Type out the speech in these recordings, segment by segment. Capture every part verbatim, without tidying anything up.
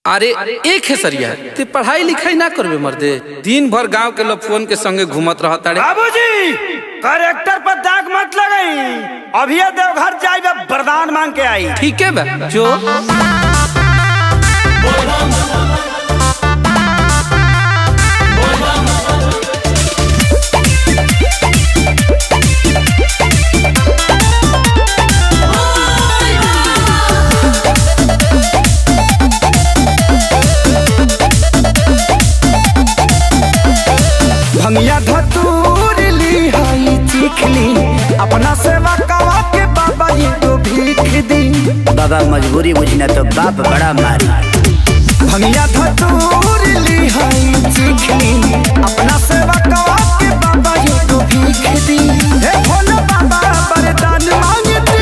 अरे एक है सरिया ते पढ़ाई लिखाई ना करबे मर्दे, दिन भर गांव के लोग फोन के संगे घूमत रहता रे। बाबूजी करेक्टर पर दाग मत लगाई, अभी देवघर जाइबे वरदान मांग के आई। ठीक है बे जो भंगिया धतूर ली हई चिखली अपना सेवा कवा के बाबा ये तो भीख दी। बाबा मजबूरी बुझना तो बाप बड़ा मारी। भंगिया धतूर ली हई चिखली अपना सेवा कवा के बाबा ये तो भीख दी। हे भोले बाबा वरदान मांगते।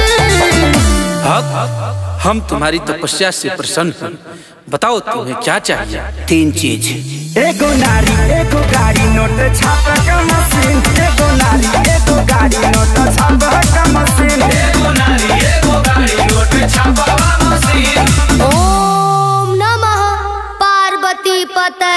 हम तुम्हारी तपस्या से प्रसन्न हैं, बताओ तुम्हें क्या चाहिए? तीन चीज, एगो नारी एगो गाड़ी नोट छापा का मशीन। एगो नारी एगो गाड़ी नोट छापा का मशीन। एगो नारी एगो गाड़ी नोट छापा का मशीन। ओम नमः पार्वती पते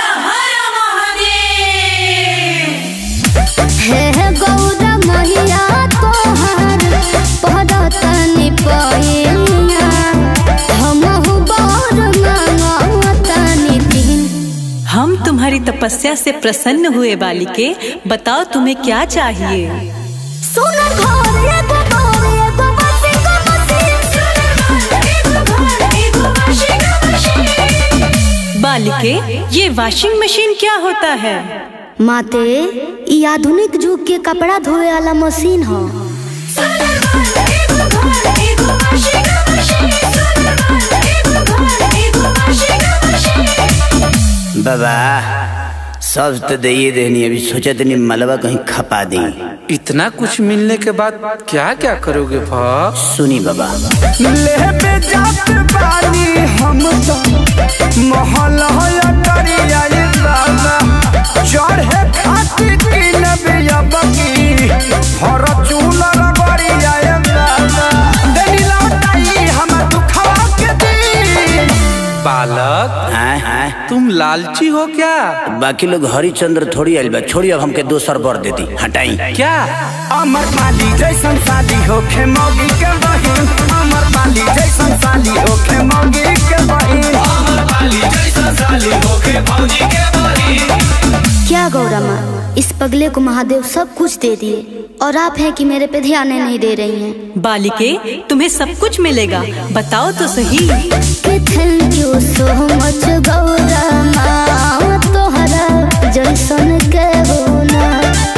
हे गौरा मैया तोहर पदतनि पैया हमहु बर मांगतनि दिन। हम तुम्हारी तपस्या से प्रसन्न हुए बालिके, बताओ तुम्हें क्या चाहिए? सोना घर एगो घर एगो वाशिंग मशीन। सोना घर एगो घर एगो वाशिंग मशीन। बालिके ये वाशिंग मशीन क्या होता है? माते ई आधुनिक युग के कपड़ा धोए वाला मशीन है। सोना घर एगो घर एगो वाशिंग मशीन। सोना घर एगो घर एगो वाशिंग मशीन। बाबा सब तो दे देनी, अभी सोचा तनी मलबा कहीं खपा दी। इतना कुछ मिलने के बाद क्या क्या करोगे भाव? सुनी बाबा लेबे जात बानी हम तो महल होया करिया ये बाबा। चढ़े खातिर किनबे अबकी फॉर्च्यून रगड़िया ये बाबा। देनी लौटाई हम दुखवा के दी। बालक हाँ हाँ तुम लालची हो क्या? बाकी लोग हरिचंद्र थोड़ी आइल बा, छोड़ी अब हमके दोसर बर देती हटाई। क्या अमर पाली जैसन साली होखे मौगी के बहिन। अमर पाली जैसन साली होखे मौगी के बहिन। अमर पाली जैसन साली होखे मौगी के बहिन। क्या गौरा माँ, इस पगले को महादेव सब कुछ दे दिए और आप हैं कि मेरे पे ध्यान नहीं दे रही हैं। बालिके तुम्हें सब कुछ मिलेगा, बताओ तो सही। Thank you so much Gaura माँ, तोहरा जैसन के होना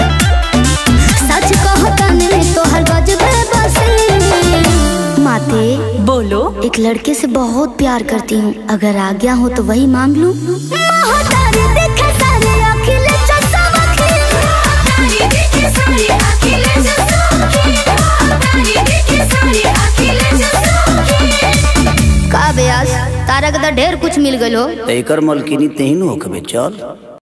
सच कहता नहीं तोहर गजबे बसी। माते बोलो। एक लड़के से बहुत प्यार करती हूँ, अगर आज्ञा हो तो वही मांग लूं। का ब्यास तारा के ढेर कुछ मिल गलो। एकर मलकिनी तेहनु होखबे चल।